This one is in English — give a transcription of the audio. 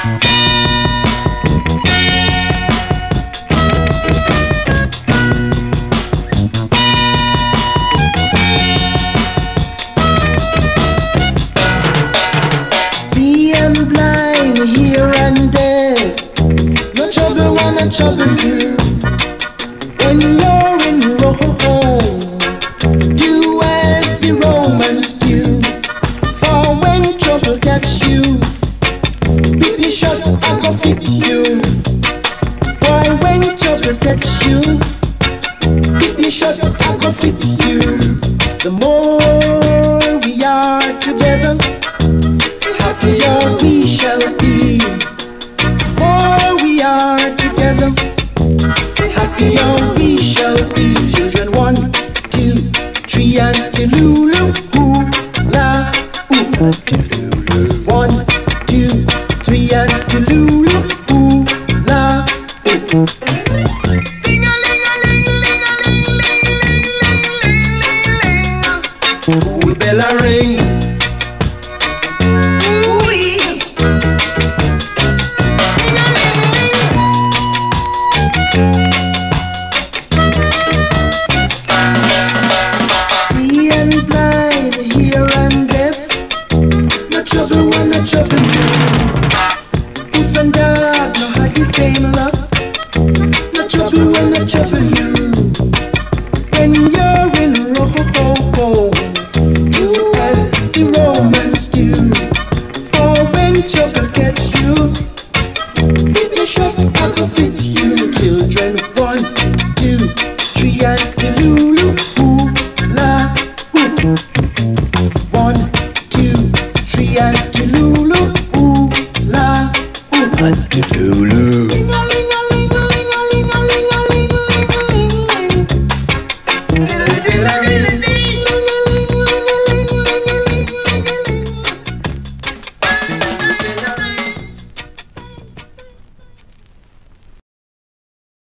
Here and there, no trouble wanna trouble you. When you're in Rome, do as the Romans do. For when trouble gets you, beat me shut, I go fit you. Boy, when trouble gets you, beat me shut, I go fit you. The more we are together, the happier we shall be. More we are together, the happier we shall be. Children, 1, 2, 3, and Lulu, ooh, la, ooh. 1, 2, 3, and Lulu, ooh, la, ooh. School bell a ring. Trouble when I trouble you. Who's and dog no had the same luck. No trouble when I trouble you. When you're in Rome, do as the Romans do. For when trouble gets you, beat me shut, I go fit you. Children, 1, 2, 3, and Lulu, ooh, la, ooh. 1, 2, 3, and Lulu, ooh, la, ooh, and Lulu. Ling-a-ling-a-ling-a-ling-a-ling-a-ling-a-ling-a-ling-a-ling.